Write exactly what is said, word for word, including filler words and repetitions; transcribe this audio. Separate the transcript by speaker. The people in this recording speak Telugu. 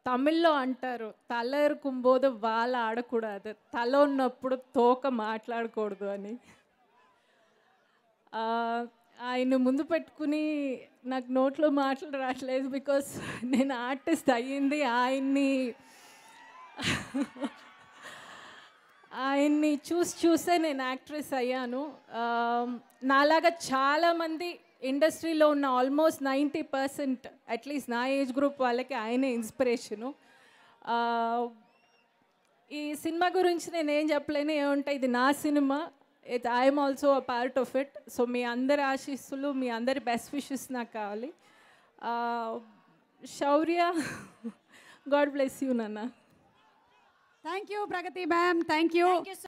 Speaker 1: తమిళ్లో అంటారు తల ఇరుకుంబోదు వాళ్ళ ఆడకూడదు, తల ఉన్నప్పుడు తోక మాట్లాడకూడదు అని. ఆయన ముందు పెట్టుకుని నాకు నోట్లో మాటలు రావట్లేదు, బికాస్ నేను ఆర్టిస్ట్ అయ్యింది ఆయన్ని ఆయన్ని చూసి చూసే నేను యాక్ట్రెస్ అయ్యాను. నాలాగా చాలామంది ఇండస్ట్రీలో ఉన్న ఆల్మోస్ట్ నైంటీ పర్సెంట్ అట్లీస్ట్ నా ఏజ్ గ్రూప్ వాళ్ళకి ఆయనే ఇన్స్పిరేషను. ఈ సినిమా గురించి నేను ఏం చెప్పలేను, ఏముంటాయి, ఇది నా సినిమా, it I'm also a part of it. So మీ అందరి ఆశీస్సులు, మీ అందరి బెస్ట్ విషెస్ నాకు కావాలి. శౌర్య, గాడ్ బ్లెస్ యూ నాన్న.
Speaker 2: Thank you Pragathi ma'am, thank you.